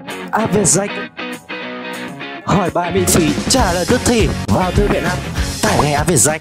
AVSEC. Hỏi bài miễn phí, trả lời tức thì. Vào thư viện app, tải ngay AVSEC.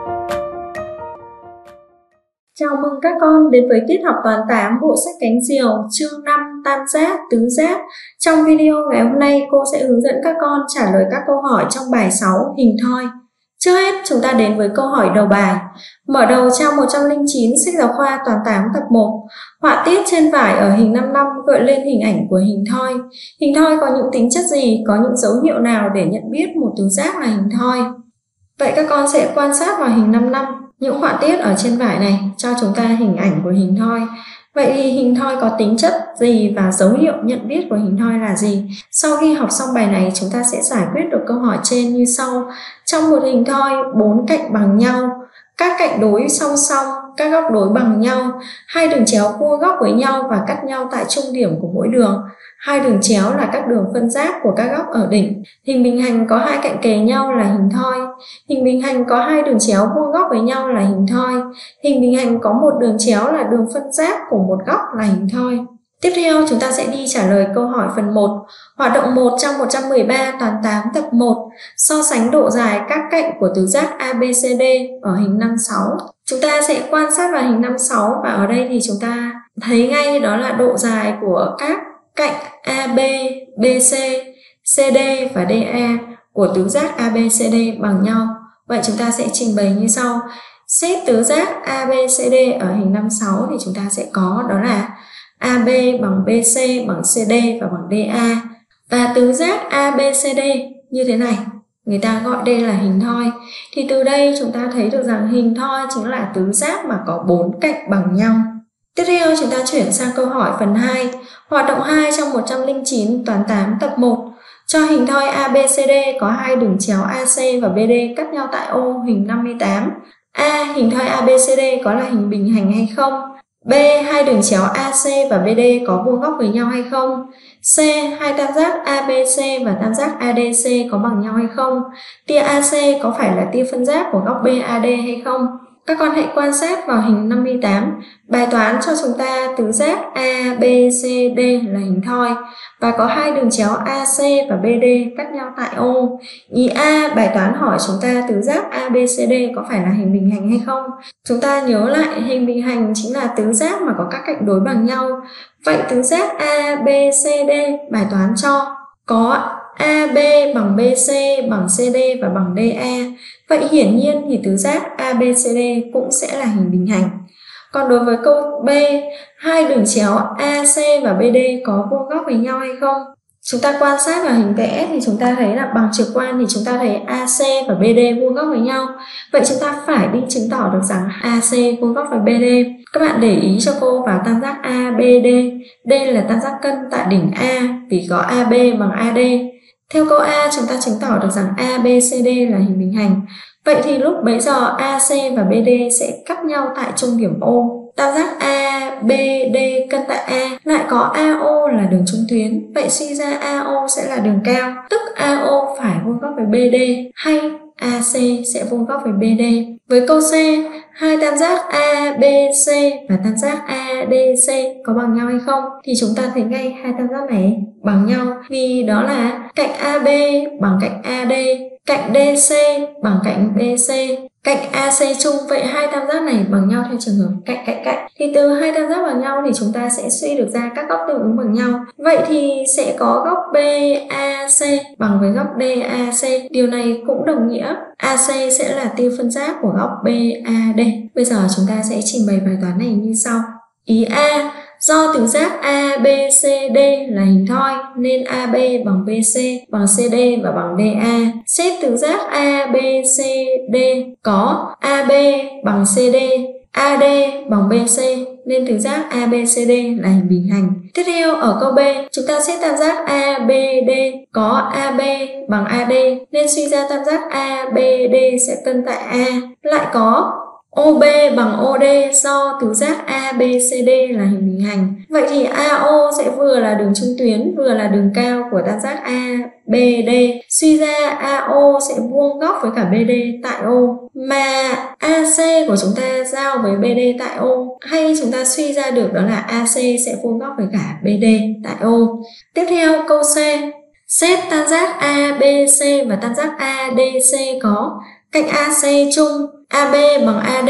Chào mừng các con đến với tiết học toán 8 bộ sách cánh diều chương 5 tam giác, tứ giác. Trong video ngày hôm nay cô sẽ hướng dẫn các con trả lời các câu hỏi trong bài 6 hình thoi. Trước hết chúng ta đến với câu hỏi đầu bài. Mở đầu trang 109 sách giáo khoa toán 8 tập 1. Họa tiết trên vải ở hình 5 gợi lên hình ảnh của hình thoi. Hình thoi có những tính chất gì? Có những dấu hiệu nào để nhận biết một tứ giác là hình thoi? Vậy các con sẽ quan sát vào hình 5 những họa tiết ở trên vải này cho chúng ta hình ảnh của hình thoi. Vậy thì hình thoi có tính chất gì và dấu hiệu nhận biết của hình thoi là gì? Sau khi học xong bài này chúng ta sẽ giải quyết được câu hỏi trên như sau. Trong một hình thoi, 4 cạnh bằng nhau, các cạnh đối song song, các góc đối bằng nhau, hai đường chéo cua góc với nhau và cắt nhau tại trung điểm của mỗi đường. Hai đường chéo là các đường phân giác của các góc ở đỉnh. Hình bình hành có hai cạnh kề nhau là hình thoi. Hình bình hành có hai đường chéo vuông góc với nhau là hình thoi. Hình bình hành có một đường chéo là đường phân giác của một góc là hình thoi. Tiếp theo chúng ta sẽ đi trả lời câu hỏi phần 1. Hoạt động 1 trong 113 toán 8 tập 1. So sánh độ dài các cạnh của tứ giác ABCD ở hình 56. Chúng ta sẽ quan sát vào hình 56 và ở đây thì chúng ta thấy ngay đó là độ dài của các cạnh AB, BC, CD và DE của tứ giác ABCD bằng nhau. Vậy chúng ta sẽ trình bày như sau. Xét tứ giác ABCD ở hình 56 thì chúng ta sẽ có đó là AB bằng BC bằng CD và bằng DA. Và tứ giác ABCD như thế này, người ta gọi đây là hình thoi. Thì từ đây chúng ta thấy được rằng hình thoi chính là tứ giác mà có 4 cạnh bằng nhau. Tiếp theo chúng ta chuyển sang câu hỏi phần 2. Hoạt động 2 trong 109 toán 8 tập 1. Cho hình thoi ABCD có hai đường chéo AC và BD cắt nhau tại O hình 58. A. Hình thoi ABCD có là hình bình hành hay không? B. Hai đường chéo AC và BD có vuông góc với nhau hay không? C. Hai tam giác ABC và tam giác ADC có bằng nhau hay không? Tia AC có phải là tia phân giác của góc BAD hay không? Các con hãy quan sát vào hình 58. Bài toán cho chúng ta tứ giác ABCD là hình thoi và có hai đường chéo AC và BD cắt nhau tại O. Ý A, bài toán hỏi chúng ta tứ giác ABCD có phải là hình bình hành hay không? Chúng ta nhớ lại hình bình hành chính là tứ giác mà có các cạnh đối bằng nhau. Vậy tứ giác ABCD bài toán cho có AB bằng BC bằng CD và bằng DE. Vậy hiển nhiên thì tứ giác ABCD cũng sẽ là hình bình hành. Còn đối với câu B, hai đường chéo AC và BD có vuông góc với nhau hay không? Chúng ta quan sát vào hình vẽ thì chúng ta thấy là bằng trực quan thì chúng ta thấy AC và BD vuông góc với nhau. Vậy chúng ta phải đi chứng tỏ được rằng AC vuông góc với BD. Các bạn để ý cho cô vào tam giác ABD. Đây là tam giác cân tại đỉnh A vì có AB bằng AD. Theo câu A chúng ta chứng tỏ được rằng ABCD là hình bình hành. Vậy thì lúc bấy giờ AC và BD sẽ cắt nhau tại trung điểm O. Tam giác ABD cân tại A lại có AO là đường trung tuyến. Vậy suy ra AO sẽ là đường cao, tức AO phải vuông góc với BD hay AC sẽ vuông góc với BD. Với câu C, hai tam giác ABC và tam giác ADC có bằng nhau hay không? Thì chúng ta thấy ngay hai tam giác này bằng nhau vì đó là cạnh AB bằng cạnh AD, cạnh DC bằng cạnh BC, cạnh AC chung. Vậy hai tam giác này bằng nhau theo trường hợp cạnh cạnh cạnh. Thì từ hai tam giác bằng nhau thì chúng ta sẽ suy được ra các góc tương ứng bằng nhau. Vậy thì sẽ có góc BAC bằng với góc DAC. Điều này cũng đồng nghĩa AC sẽ là tia phân giác của góc BAD. Bây giờ chúng ta sẽ trình bày bài toán này như sau. Ý A, do tứ giác ABCD là hình thoi nên AB bằng BC bằng CD và bằng DA. Xét tứ giác ABCD có AB bằng CD, AD bằng BC nên tứ giác ABCD là hình bình hành. Tiếp theo ở câu B, chúng ta xét tam giác ABD có AB bằng AD nên suy ra tam giác ABD sẽ cân tại A. Lại có OB bằng OD do tứ giác ABCD là hình bình hành. Vậy thì AO sẽ vừa là đường trung tuyến vừa là đường cao của tam giác ABD. Suy ra AO sẽ vuông góc với cả BD tại O. Mà AC của chúng ta giao với BD tại O. Hay chúng ta suy ra được đó là AC sẽ vuông góc với cả BD tại O. Tiếp theo câu C. Xét tam giác ABC và tam giác ADC có cạnh AC chung AB bằng AD,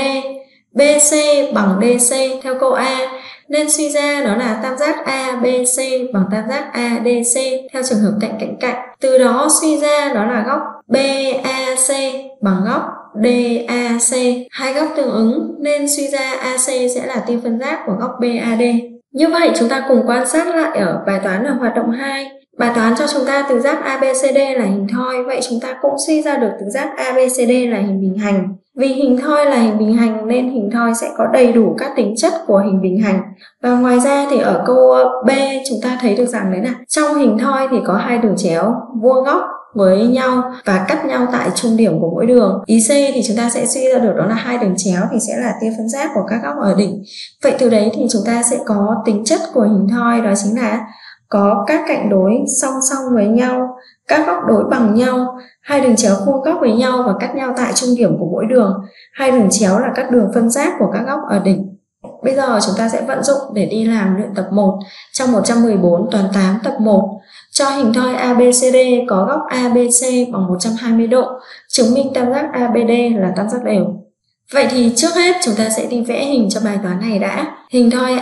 BC bằng DC theo câu A, nên suy ra đó là tam giác ABC bằng tam giác ADC theo trường hợp cạnh cạnh cạnh. Từ đó suy ra đó là góc BAC bằng góc DAC, hai góc tương ứng nên suy ra AC sẽ là tia phân giác của góc BAD. Như vậy chúng ta cùng quan sát lại ở bài toán ở hoạt động 2. Bài toán cho chúng ta tứ giác ABCD là hình thoi, vậy chúng ta cũng suy ra được tứ giác ABCD là hình bình hành. Vì hình thoi là hình bình hành nên hình thoi sẽ có đầy đủ các tính chất của hình bình hành. Và ngoài ra thì ở câu B chúng ta thấy được rằng đấy là trong hình thoi thì có hai đường chéo vuông góc với nhau và cắt nhau tại trung điểm của mỗi đường. Ý C thì chúng ta sẽ suy ra được đó là hai đường chéo thì sẽ là tia phân giác của các góc ở đỉnh. Vậy từ đấy thì chúng ta sẽ có tính chất của hình thoi, đó chính là có các cạnh đối song song với nhau, các góc đối bằng nhau, hai đường chéo vuông góc với nhau và cắt nhau tại trung điểm của mỗi đường. Hai đường chéo là các đường phân giác của các góc ở đỉnh. Bây giờ chúng ta sẽ vận dụng để đi làm luyện tập 1 trong 114 toán 8 tập 1. Cho hình thoi ABCD có góc ABC bằng 120 độ, chứng minh tam giác ABD là tam giác đều. Vậy thì trước hết chúng ta sẽ đi vẽ hình cho bài toán này đã. Hình thoi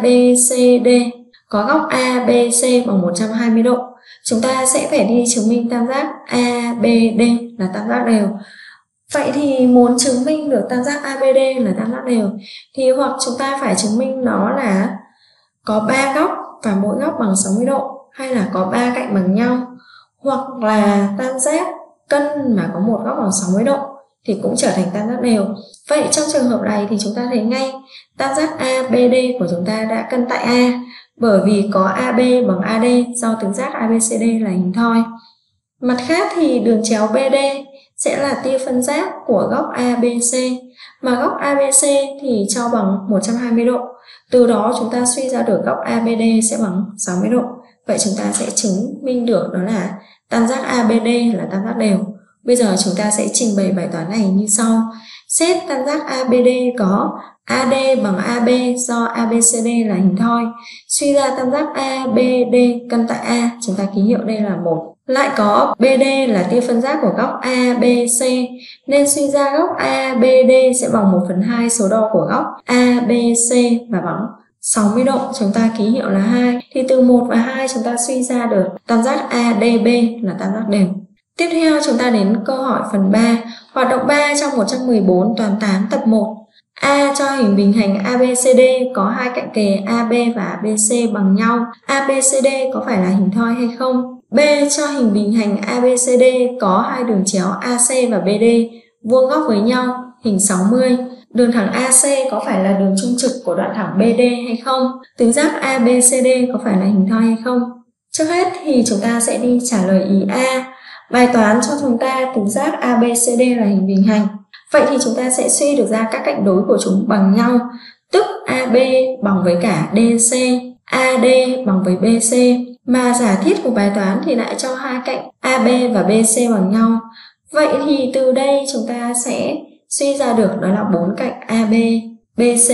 ABCD có góc ABC bằng 120 độ. Chúng ta sẽ phải đi chứng minh tam giác ABD là tam giác đều. Vậy thì muốn chứng minh được tam giác ABD là tam giác đều thì hoặc chúng ta phải chứng minh nó là có 3 góc và mỗi góc bằng 60 độ, hay là có 3 cạnh bằng nhau, hoặc là tam giác cân mà có một góc bằng 60 độ thì cũng trở thành tam giác đều. Vậy trong trường hợp này thì chúng ta thấy ngay tam giác ABD của chúng ta đã cân tại A, bởi vì có AB bằng AD do tứ giác ABCD là hình thoi. Mặt khác thì đường chéo BD sẽ là tia phân giác của góc ABC, mà góc ABC thì cho bằng 120 độ. Từ đó chúng ta suy ra được góc ABD sẽ bằng 60 độ. Vậy chúng ta sẽ chứng minh được đó là tam giác ABD là tam giác đều. Bây giờ chúng ta sẽ trình bày bài toán này như sau. Xét tam giác ABD có AD bằng AB do ABCD là hình thoi. Suy ra tam giác ABD cân tại A, chúng ta ký hiệu đây là 1. Lại có BD là tia phân giác của góc ABC, nên suy ra góc ABD sẽ bằng 1/2 số đo của góc ABC và bằng 60 độ. Chúng ta ký hiệu là 2. Thì từ 1 và 2 chúng ta suy ra được tam giác ADB là tam giác đều. Tiếp theo chúng ta đến câu hỏi phần 3. Hoạt động 3 trong 114 toán 8 tập 1. A cho hình bình hành ABCD có hai cạnh kề AB và ABC bằng nhau. ABCD có phải là hình thoi hay không? B cho hình bình hành ABCD có hai đường chéo AC và BD vuông góc với nhau, hình 60. Đường thẳng AC có phải là đường trung trực của đoạn thẳng BD hay không? Tứ giác ABCD có phải là hình thoi hay không? Trước hết thì chúng ta sẽ đi trả lời ý A. Bài toán cho chúng ta tứ giác ABCD là hình bình hành. Vậy thì chúng ta sẽ suy được ra các cạnh đối của chúng bằng nhau, tức AB bằng với cả DC, AD bằng với BC. Mà giả thiết của bài toán thì lại cho hai cạnh AB và BC bằng nhau. Vậy thì từ đây chúng ta sẽ suy ra được đó là 4 cạnh AB, BC,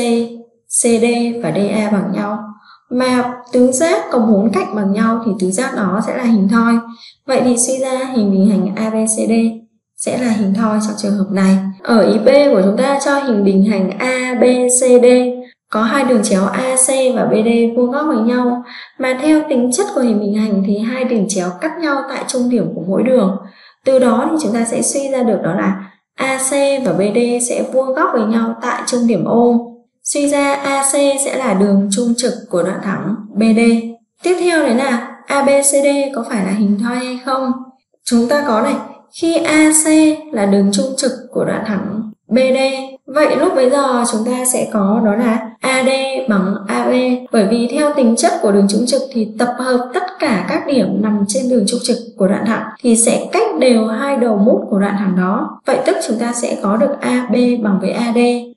CD và DA bằng nhau. Mà tứ giác có 4 cạnh bằng nhau thì tứ giác đó sẽ là hình thoi. Vậy thì suy ra hình bình hành ABCD sẽ là hình thoi trong trường hợp này. Ở ý B của chúng ta cho hình bình hành ABCD có hai đường chéo AC và BD vuông góc với nhau, mà theo tính chất của hình bình hành thì hai đường chéo cắt nhau tại trung điểm của mỗi đường. Từ đó thì chúng ta sẽ suy ra được đó là AC và BD sẽ vuông góc với nhau tại trung điểm O. Suy ra AC sẽ là đường trung trực của đoạn thẳng BD. Tiếp theo đấy là ABCD có phải là hình thoi hay không? Chúng ta có này, khi AC là đường trung trực của đoạn thẳng BD, vậy lúc bấy giờ chúng ta sẽ có đó là AD bằng AB. Bởi vì theo tính chất của đường trung trực thì tập hợp tất cả các điểm nằm trên đường trung trực của đoạn thẳng thì sẽ cách đều hai đầu mút của đoạn thẳng đó. Vậy tức chúng ta sẽ có được AB bằng với AD.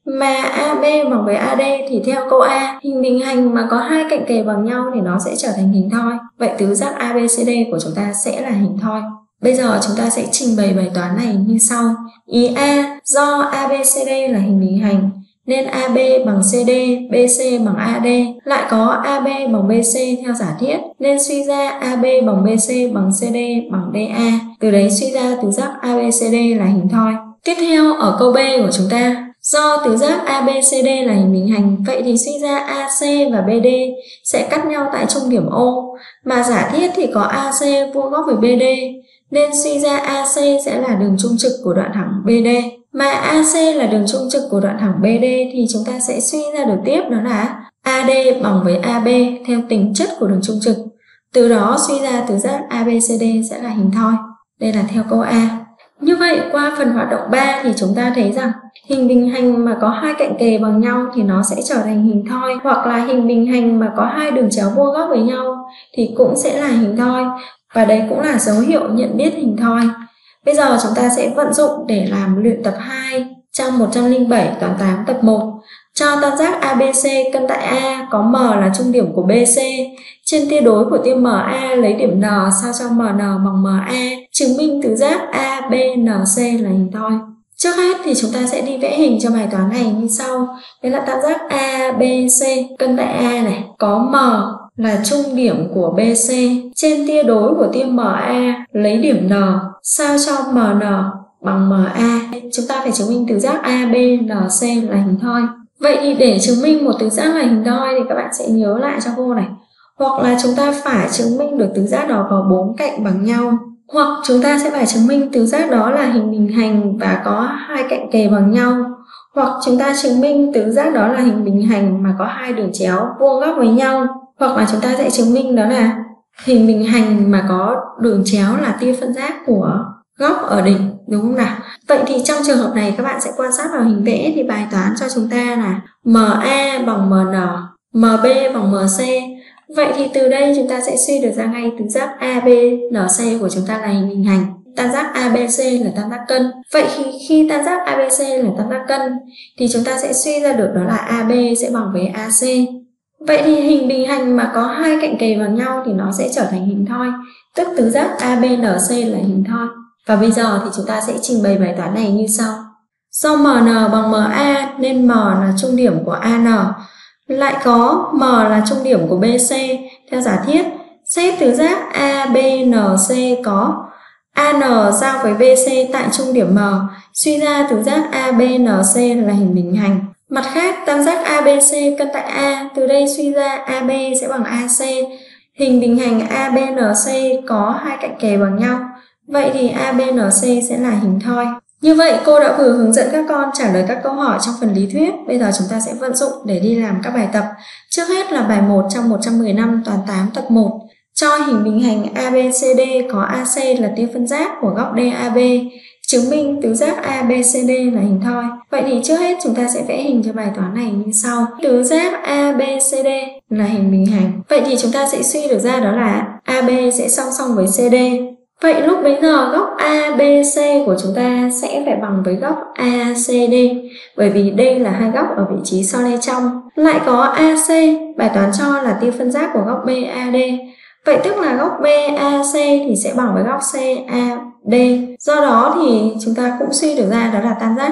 Mà AB bằng với AD thì theo câu A, hình bình hành mà có hai cạnh kề bằng nhau thì nó sẽ trở thành hình thoi. Vậy tứ giác ABCD của chúng ta sẽ là hình thoi. Bây giờ chúng ta sẽ trình bày bài toán này như sau. Ý A, do ABCD là hình bình hành nên AB bằng CD, BC bằng AD, lại có AB bằng BC theo giả thiết nên suy ra AB bằng BC bằng CD bằng DA. Từ đấy suy ra tứ giác ABCD là hình thoi. Tiếp theo ở câu B của chúng ta, do tứ giác ABCD là hình bình hành, vậy thì suy ra AC và BD sẽ cắt nhau tại trung điểm O, mà giả thiết thì có AC vuông góc với BD nên suy ra AC sẽ là đường trung trực của đoạn thẳng BD. Mà AC là đường trung trực của đoạn thẳng BD thì chúng ta sẽ suy ra được tiếp đó là AD bằng với AB theo tính chất của đường trung trực. Từ đó suy ra tứ giác ABCD sẽ là hình thoi. Đây là theo câu A. Như vậy qua phần hoạt động 3 thì chúng ta thấy rằng hình bình hành mà có hai cạnh kề bằng nhau thì nó sẽ trở thành hình thoi, hoặc là hình bình hành mà có hai đường chéo vuông góc với nhau thì cũng sẽ là hình thoi. Và đây cũng là dấu hiệu nhận biết hình thoi. Bây giờ chúng ta sẽ vận dụng để làm luyện tập 2 trong 107 toán 8 tập 1. Cho tam giác ABC cân tại A có M là trung điểm của BC. Trên tia đối của tia MA lấy điểm N sao cho MN bằng MA. Chứng minh tứ giác ABNC là hình thoi. Trước hết thì chúng ta sẽ đi vẽ hình cho bài toán này như sau. Đây là tam giác ABC cân tại A này, có M là trung điểm của BC. Trên tia đối của tia MA lấy điểm N sao cho MN bằng MA. Chúng ta phải chứng minh tứ giác ABNC là hình thoi. Vậy thì để chứng minh một tứ giác là hình thoi thì các bạn sẽ nhớ lại cho cô này. Hoặc là chúng ta phải chứng minh được tứ giác đó có 4 cạnh bằng nhau. Hoặc chúng ta sẽ phải chứng minh tứ giác đó là hình bình hành và có hai cạnh kề bằng nhau. Hoặc chúng ta chứng minh tứ giác đó là hình bình hành mà có hai đường chéo vuông góc với nhau. Hoặc là chúng ta sẽ chứng minh đó là hình bình hành mà có đường chéo là tia phân giác của góc ở đỉnh, đúng không nào? Vậy thì trong trường hợp này các bạn sẽ quan sát vào hình vẽ thì bài toán cho chúng ta là MA bằng MN, MB bằng MC. Vậy thì từ đây chúng ta sẽ suy được ra ngay tứ giác ABNC của chúng ta là hình bình hành. Tam giác ABC là tam giác cân. Vậy khi tam giác ABC là tam giác cân thì chúng ta sẽ suy ra được đó là AB sẽ bằng với AC. Vậy thì hình bình hành mà có hai cạnh kề bằng nhau thì nó sẽ trở thành hình thoi, tức tứ giác ABNC là hình thoi. Và bây giờ thì chúng ta sẽ trình bày bài toán này như sau. Do MN bằng MA nên M là trung điểm của AN, lại có M là trung điểm của BC. Theo giả thiết, xét tứ giác ABNC có AN giao với BC tại trung điểm M, suy ra tứ giác ABNC là hình bình hành. Mặt khác, tam giác ABC cân tại A, từ đây suy ra AB sẽ bằng AC. Hình bình hành ABNC có hai cạnh kề bằng nhau, vậy thì ABNC sẽ là hình thoi. Như vậy cô đã vừa hướng dẫn các con trả lời các câu hỏi trong phần lý thuyết. Bây giờ chúng ta sẽ vận dụng để đi làm các bài tập. Trước hết là bài 1 trong 115 toán 8 tập 1. Cho hình bình hành ABCD có AC là tia phân giác của góc DAB. Chứng minh tứ giác ABCD là hình thoi. Vậy thì trước hết chúng ta sẽ vẽ hình cho bài toán này như sau. Tứ giác ABCD là hình bình hành. Vậy thì chúng ta sẽ suy được ra đó là AB sẽ song song với CD. Vậy lúc bấy giờ góc ABC của chúng ta sẽ phải bằng với góc ACD, bởi vì đây là hai góc ở vị trí so le trong. Lại có AC, bài toán cho là tia phân giác của góc BAD. Vậy tức là góc BAC thì sẽ bằng với góc CAD. Do đó thì chúng ta cũng suy được ra đó là tam giác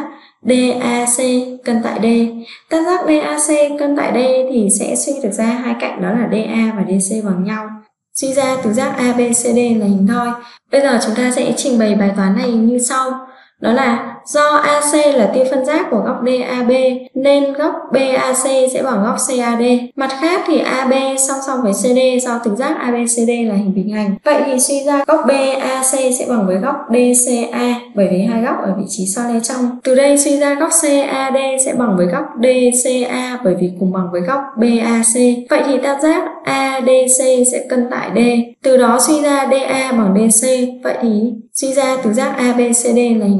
DAC cân tại D. Tam giác DAC cân tại D thì sẽ suy được ra hai cạnh đó là DA và DC bằng nhau. Suy ra tứ giác ABCD là hình thoi. Bây giờ chúng ta sẽ trình bày bài toán này như sau. Đó là do AC là tia phân giác của góc DAB nên góc BAC sẽ bằng góc CAD. Mặt khác thì AB song song với CD do tứ giác ABCD là hình bình hành. Vậy thì suy ra góc BAC sẽ bằng với góc DCA bởi vì hai góc ở vị trí so le trong. Từ đây suy ra góc CAD sẽ bằng với góc DCA bởi vì cùng bằng với góc BAC. Vậy thì tam giác ADC sẽ cân tại D. Từ đó suy ra DA bằng DC. Vậy thì suy ra tứ giác ABCD là hình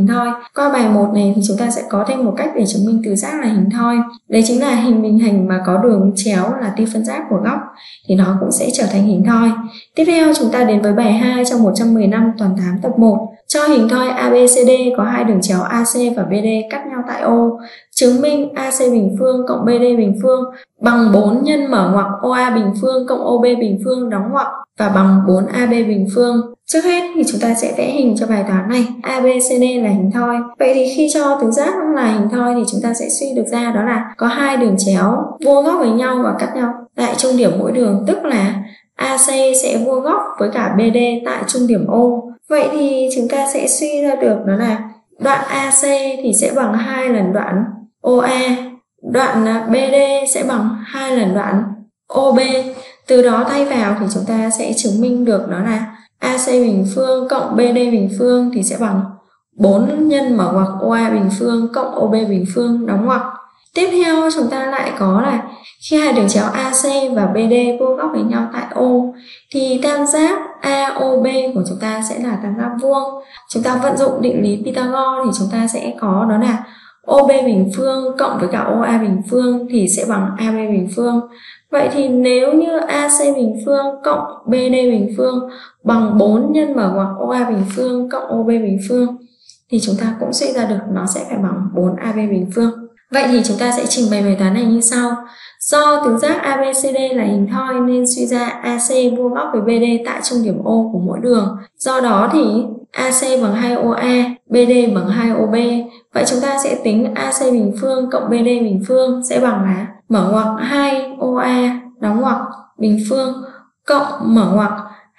hình thoi. Qua bài 1 này thì chúng ta sẽ có thêm một cách để chứng minh tứ giác là hình thoi. Đấy chính là hình bình hành mà có đường chéo là tiêu phân giác của góc thì nó cũng sẽ trở thành hình thoi. Tiếp theo chúng ta đến với bài 2 trong 115 toàn 8 tập 1. Cho hình thoi ABCD có hai đường chéo AC và BD cắt nhau tại O. Chứng minh AC bình phương cộng BD bình phương bằng 4 nhân mở ngoặc OA bình phương cộng OB bình phương đóng ngoặc và bằng 4AB bình phương. Trước hết thì chúng ta sẽ vẽ hình cho bài toán này. ABCD là hình thoi. Vậy thì khi cho tứ giác là hình thoi thì chúng ta sẽ suy được ra đó là có hai đường chéo vuông góc với nhau và cắt nhau tại trung điểm mỗi đường, tức là AC sẽ vuông góc với cả BD tại trung điểm O. Vậy thì chúng ta sẽ suy ra được đó là đoạn AC thì sẽ bằng 2 lần đoạn OA, đoạn BD sẽ bằng 2 lần đoạn OB. Từ đó thay vào thì chúng ta sẽ chứng minh được đó là AC bình phương cộng BD bình phương thì sẽ bằng 4 nhân mở ngoặc OA bình phương cộng OB bình phương đóng ngoặc. Tiếp theo chúng ta lại có là khi hai đường chéo AC và BD vuông góc với nhau tại O thì tam giác AOB của chúng ta sẽ là tam giác vuông. Chúng ta vận dụng định lý Pythagore thì chúng ta sẽ có đó là OB bình phương cộng với cả OA bình phương thì sẽ bằng AB bình phương. Vậy thì nếu như AC bình phương cộng BD bình phương bằng 4 nhân mở ngoặc OA bình phương cộng OB bình phương thì chúng ta cũng suy ra được nó sẽ phải bằng 4AB bình phương. Vậy thì chúng ta sẽ trình bày bài toán này như sau. Do tứ giác ABCD là hình thoi nên suy ra AC vuông góc với BD tại trung điểm O của mỗi đường. Do đó thì AC bằng 2OA, BD bằng 2OB. Vậy chúng ta sẽ tính AC bình phương cộng BD bình phương sẽ bằng là mở ngoặc 2OA đóng ngoặc bình phương cộng mở ngoặc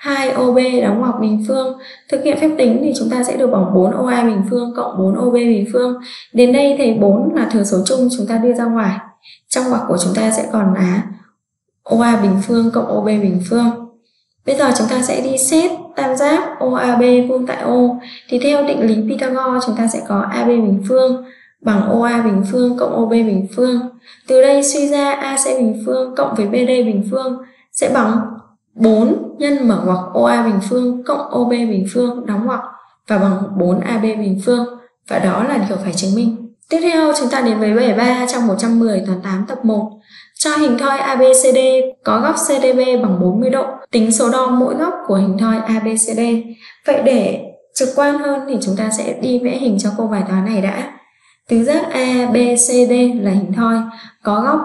2OB đóng ngoặc bình phương. Thực hiện phép tính thì chúng ta sẽ được bằng 4OA bình phương cộng 4OB bình phương. Đến đây thầy 4 là thừa số chung chúng ta đưa ra ngoài. Trong ngoặc của chúng ta sẽ còn là OA bình phương cộng OB bình phương. Bây giờ chúng ta sẽ đi xét tam giác OAB vuông tại O. Thì theo định lý Pythagore chúng ta sẽ có AB bình phương bằng OA bình phương cộng OB bình phương. Từ đây suy ra AC bình phương cộng với BD bình phương sẽ bằng 4 nhân mở ngoặc OA bình phương cộng OB bình phương đóng ngoặc và bằng 4AB bình phương. Và đó là điều phải chứng minh. Tiếp theo chúng ta đến với bài 3 trong 110 toàn 8 tập 1. Cho hình thoi ABCD có góc CDB bằng 40 độ. Tính số đo mỗi góc của hình thoi ABCD. Vậy để trực quan hơn thì chúng ta sẽ đi vẽ hình cho cô bài toán này đã. Tứ giác ABCD là hình thoi có góc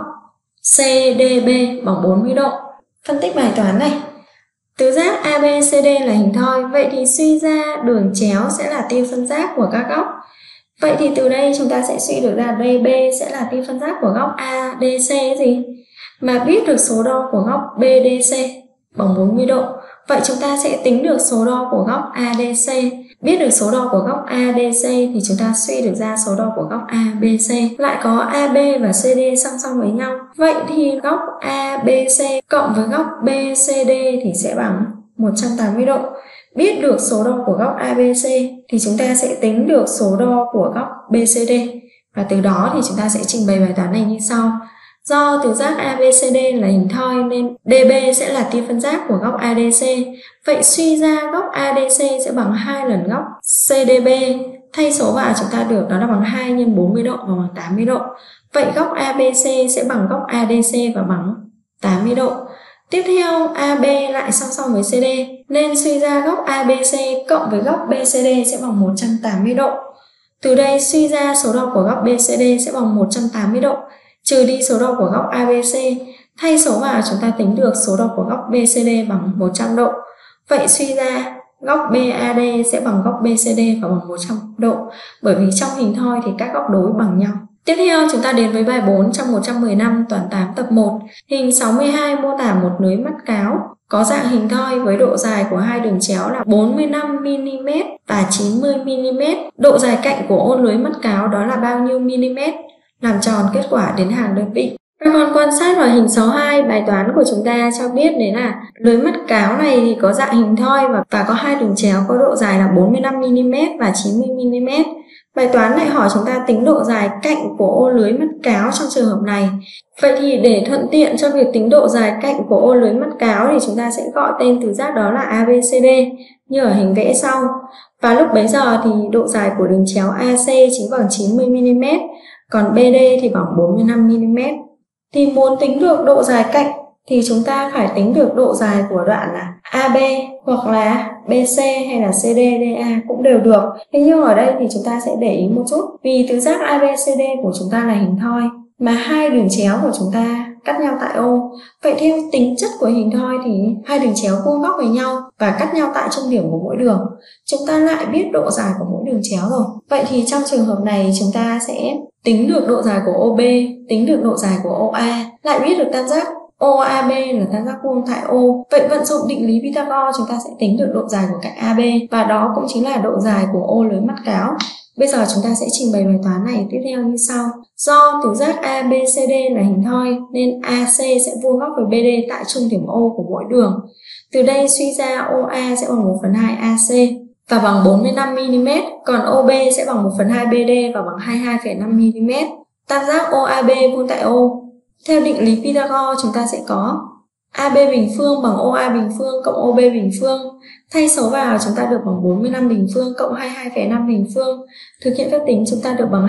CDB bằng 40 độ. Phân tích bài toán này. Tứ giác ABCD là hình thoi, vậy thì suy ra đường chéo sẽ là tiêu phân giác của các góc. Vậy thì từ đây chúng ta sẽ suy được ra DB sẽ là tiêu phân giác của góc ADC gì? Mà biết được số đo của góc BDC bằng 40 độ. Vậy chúng ta sẽ tính được số đo của góc ADC. Biết được số đo của góc ADC thì chúng ta suy được ra số đo của góc ABC. Lại có AB và CD song song với nhau. Vậy thì góc ABC cộng với góc BCD thì sẽ bằng 180 độ. Biết được số đo của góc ABC thì chúng ta sẽ tính được số đo của góc BCD. Và từ đó thì chúng ta sẽ trình bày bài toán này như sau. Do tứ giác ABCD là hình thoi nên DB sẽ là tiêu phân giác của góc ADC. Vậy suy ra góc ADC sẽ bằng 2 lần góc CDB. Thay số vào chúng ta được đó là bằng 2 nhân 40 độ và bằng 80 độ. Vậy góc ABC sẽ bằng góc ADC và bằng 80 độ. Tiếp theo AB lại song song với CD nên suy ra góc ABC cộng với góc BCD sẽ bằng 180 độ. Từ đây suy ra số đo của góc BCD sẽ bằng 180 độ. Trừ đi số đo của góc ABC, thay số vào chúng ta tính được số đo của góc BCD bằng 100 độ. Vậy suy ra góc BAD sẽ bằng góc BCD và bằng 100 độ, bởi vì trong hình thoi thì các góc đối bằng nhau. Tiếp theo chúng ta đến với bài 4 trong 115 toàn 8 tập 1. Hình 62 mô tả một lưới mắt cáo có dạng hình thoi với độ dài của hai đường chéo là 45mm và 90mm. Độ dài cạnh của ô lưới mắt cáo đó là bao nhiêu mm? Làm tròn kết quả đến hàng đơn vị. Các con quan sát vào hình 62, bài toán của chúng ta cho biết đấy là lưới mắt cáo này thì có dạng hình thoi và có hai đường chéo có độ dài là 45mm và 90mm. Bài toán lại hỏi chúng ta tính độ dài cạnh của ô lưới mắt cáo trong trường hợp này. Vậy thì để thuận tiện cho việc tính độ dài cạnh của ô lưới mắt cáo thì chúng ta sẽ gọi tên tứ giác đó là ABCD như ở hình vẽ sau. Và lúc bấy giờ thì độ dài của đường chéo AC chính bằng 90 mm, còn BD thì bằng 45 mm. Thì muốn tính được độ dài cạnh thì chúng ta phải tính được độ dài của đoạn là AB hoặc là BC hay là CDDA cũng đều được. Thế nhưng ở đây thì chúng ta sẽ để ý một chút, vì tứ giác ABCD của chúng ta là hình thoi mà hai đường chéo của chúng ta cắt nhau tại O. Vậy theo tính chất của hình thoi thì hai đường chéo vuông góc với nhau và cắt nhau tại trung điểm của mỗi đường. Chúng ta lại biết độ dài của mỗi đường chéo rồi. Vậy thì trong trường hợp này chúng ta sẽ tính được độ dài của OB, tính được độ dài của OA, lại biết được tam giác OAB là tam giác vuông tại O. Vậy vận dụng định lý Pythagore chúng ta sẽ tính được độ dài của cạnh AB và đó cũng chính là độ dài của ô lưới mắt cáo. Bây giờ chúng ta sẽ trình bày bài toán này tiếp theo như sau. Do tứ giác ABCD là hình thoi nên AC sẽ vuông góc với BD tại trung điểm O của mỗi đường. Từ đây suy ra OA sẽ bằng 1/2 AC và bằng 45 mm, còn OB sẽ bằng 1/2 BD và bằng 22,5 mm. Tam giác OAB vuông tại O. Theo định lý Pythagore chúng ta sẽ có AB bình phương bằng OA bình phương cộng OB bình phương. Thay số vào chúng ta được bằng 45 bình phương cộng 22,5 bình phương. Thực hiện phép tính chúng ta được bằng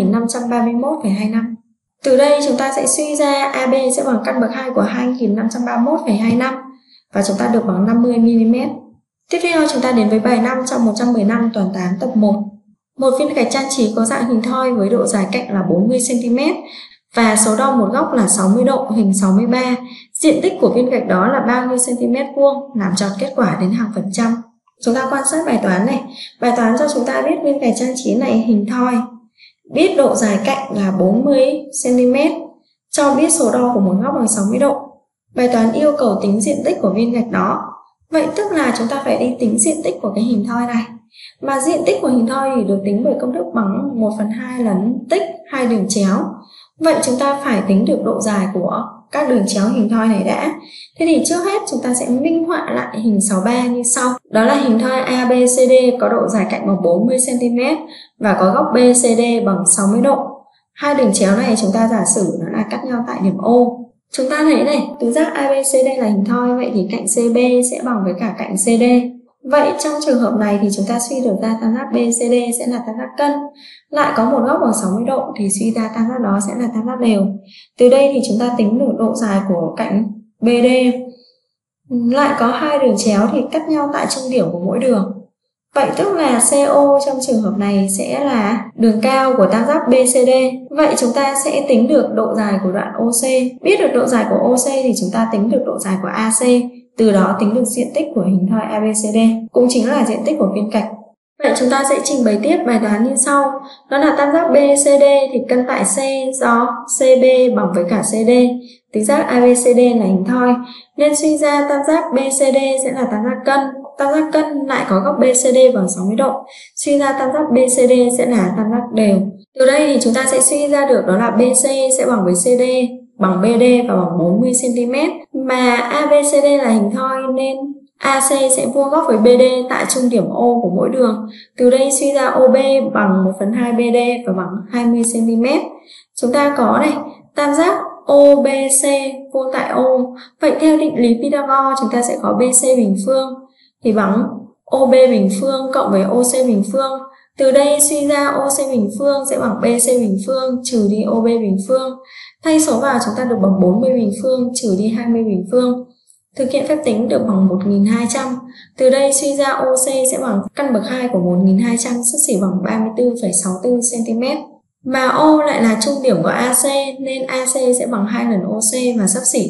2531,25. Từ đây chúng ta sẽ suy ra AB sẽ bằng căn bậc 2 của 2531,25 và chúng ta được bằng 50 mm. Tiếp theo chúng ta đến với bài 5 trong 115 toàn 8 tập 1. Một viên gạch trang trí có dạng hình thoi với độ dài cạnh là 40 cm và số đo một góc là 60 độ, hình 63. Diện tích của viên gạch đó là bao nhiêu cm vuông? Làm tròn kết quả đến hàng phần trăm. Chúng ta quan sát bài toán này. Bài toán cho chúng ta biết viên gạch trang trí này hình thoi, biết độ dài cạnh là 40 cm, cho biết số đo của một góc bằng 60 độ. Bài toán yêu cầu tính diện tích của viên gạch đó. Vậy tức là chúng ta phải đi tính diện tích của cái hình thoi này. Mà diện tích của hình thoi thì được tính bởi công thức bằng 1/2 lần tích hai đường chéo. Vậy chúng ta phải tính được độ dài của các đường chéo hình thoi này đã. Thế thì trước hết chúng ta sẽ minh họa lại hình 63 như sau. Đó là hình thoi ABCD có độ dài cạnh bằng 40 cm và có góc BCD bằng 60 độ. Hai đường chéo này chúng ta giả sử nó là cắt nhau tại điểm O. Chúng ta thấy này, tứ giác ABCD là hình thoi, vậy thì cạnh CB sẽ bằng với cả cạnh CD. Vậy trong trường hợp này thì chúng ta suy được ra tam giác BCD sẽ là tam giác cân. Lại có một góc bằng 60 độ thì suy ra tam giác đó sẽ là tam giác đều. Từ đây thì chúng ta tính được độ dài của cạnh BD. Lại có hai đường chéo thì cắt nhau tại trung điểm của mỗi đường. Vậy tức là CO trong trường hợp này sẽ là đường cao của tam giác BCD. Vậy chúng ta sẽ tính được độ dài của đoạn OC. Biết được độ dài của OC thì chúng ta tính được độ dài của AC. Từ đó tính được diện tích của hình thoi ABCD, cũng chính là diện tích của viên gạch. Vậy chúng ta sẽ trình bày tiếp bài toán như sau. Đó là tam giác BCD thì cân tại C do CB bằng với cả CD. Tứ giác ABCD là hình thoi nên suy ra tam giác BCD sẽ là tam giác cân. Tam giác cân lại có góc BCD bằng 60 độ. Suy ra tam giác BCD sẽ là tam giác đều. Từ đây thì chúng ta sẽ suy ra được đó là BC sẽ bằng với CD bằng BD và bằng 40 cm. Mà ABCD là hình thoi nên AC sẽ vuông góc với BD tại trung điểm O của mỗi đường. Từ đây suy ra OB bằng 1/2 BD và bằng 20 cm. Chúng ta có này, tam giác OBC vuông tại O. Vậy theo định lý Pythagore chúng ta sẽ có BC bình phương thì bằng OB bình phương cộng với OC bình phương. Từ đây suy ra OC bình phương sẽ bằng BC bình phương trừ đi OB bình phương. Thay số vào chúng ta được bằng 40 bình phương trừ đi 20 bình phương. Thực hiện phép tính được bằng 1200. Từ đây suy ra OC sẽ bằng căn bậc 2 của 1200 xấp xỉ bằng 34,64 cm. Mà O lại là trung điểm của AC nên AC sẽ bằng 2 lần OC và xấp xỉ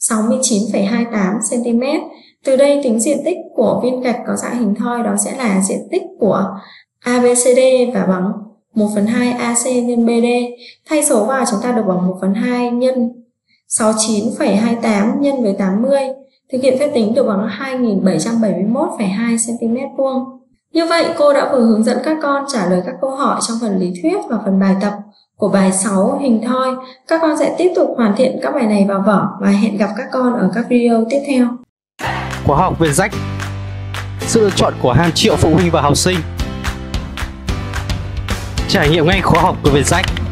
69,28 cm. Từ đây tính diện tích của viên gạch có dạng hình thoi đó sẽ là diện tích của ABCD và bằng 1/2 AC nhân BD. Thay số vào chúng ta được bằng 1/2 nhân 69,28 nhân với 80. Thực hiện phép tính được bằng 2771,2 cm vuông. Như vậy cô đã vừa hướng dẫn các con trả lời các câu hỏi trong phần lý thuyết và phần bài tập của bài 6 hình thoi. Các con sẽ tiếp tục hoàn thiện các bài này vào vở và hẹn gặp các con ở các video tiếp theo. Khóa học về rách, sự lựa chọn của hàng triệu phụ huynh và học sinh. trải nghiệm ngay khóa học của Vietjet.